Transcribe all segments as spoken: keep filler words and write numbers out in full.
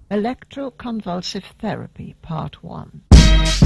Electroconvulsive Therapy, Part one. Go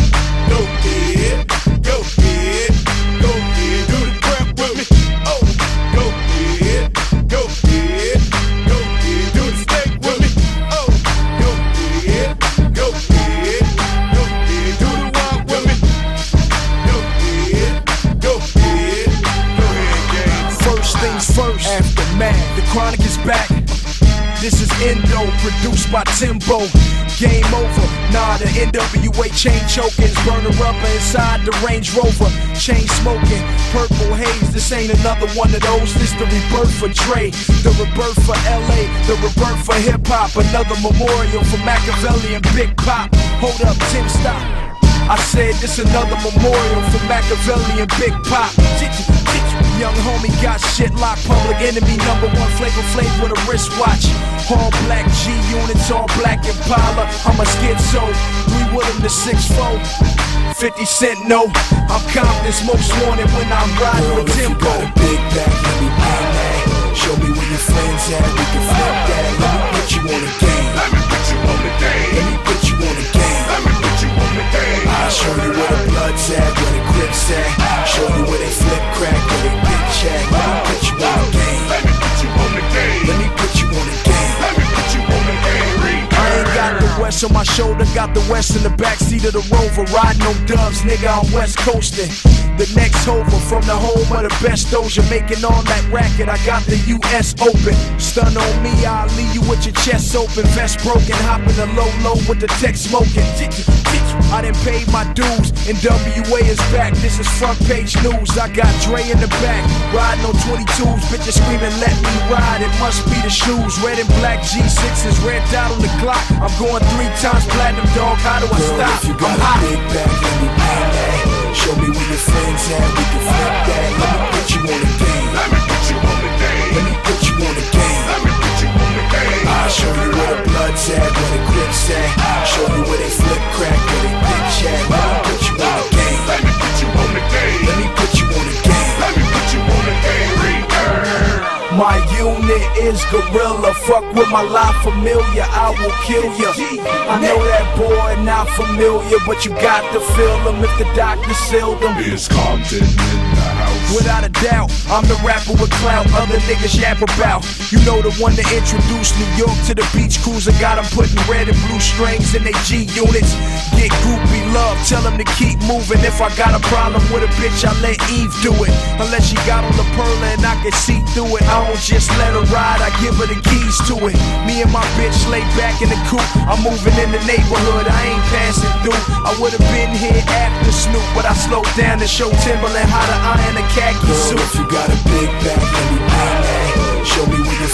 ahead, go ahead, go ahead, do the crap with me. Oh, go ahead, go ahead, go ahead, do the steak with me. Oh, go ahead, go ahead, go ahead, do the walk with me. Go ahead, go ahead, go ahead, gang. First things first, aftermath, the chronic is back. This is Endo, produced by Timbo. Game over, nah, the N W A chain choking, burner rubber inside the Range Rover. Chain smoking, purple haze, this ain't another one of those. This the rebirth for Dre, the rebirth for L A, the rebirth for hip hop. Another memorial for Machiavelli and Big Pop. Hold up, Tim, stop. I said this another memorial for Machiavelli and Big Pop. Young homie got shit locked, public enemy number one, Flavor Flav with a wristwatch. All black G units, all black Impala. I'm a schizo, three Willem to six four. fifty cent no, I'm Compton's most wanted when I'm riding Girl, with Timbo. If you got a big back, let me bang that. Show me where your friends at, we can flip that. Let me put you on the game. Let me put you on the game. Let me put you on the game. Let me put you on the game. I'll show you where the blood's at, where the grip's at. Show you where they flip crack, where they bitch at. Let me put you on the game. Let me put you on the game. Let me put you on the game. Let me put you on the game. I ain't got the West on my shoulder, got the West in the backseat of the Rover. Riding on dubs, nigga, I'm West coasting. The next hover from the home of the best doja, making all that racket, I got the U S open. Stun on me, I'll leave you with your chest open. Vest broken, hopping the low low with the tech smoking. I done paid my dues, and W A is back, this is front page news. I got Dre in the back, riding on twenty-twos, bitches screaming let me ride, it must be the shoes. Red and black G sixes, red dot on the clock. I'm going three times platinum, dog, how do I Girl, stop? if you got I'm a hot. big back, let me bang that. Show me where your friends at, we can flip that. Let me put you on the game. Let me put you on the game. Let me put you on the game. Let me put you on the game. I'll show you where the blood's at, where the grip's at. Show you where they flip crack, where they bitch at. Let me put you on the game. Let me put you on the game. Let me put you on the game. Let me put you on the game. Return. My unit is gorilla, fuck with my La Familia, I will kill ya. I know that boy not familiar, but you got to feel him if the doctor sealed him. Is Compton in the house? Without a doubt, I'm the rapper with clout other niggas yap about. You know the one that introduced New York to the beach cruiser, got them putting red and blue strings in they G units. Get groupie love, tell them to keep moving. If I got a problem with a bitch, I let Eve do it. Unless she got on the pearl and I can see through it. I don't just let her ride, I give her the keys to it. Me and my bitch lay back in the coupe, I'm moving in the neighborhood, I ain't passing through. I would've been here after Snoop, but I slowed down to show Timberland how to iron a khaki Girl, suit. if you got a big back, let me bang that. Show me where your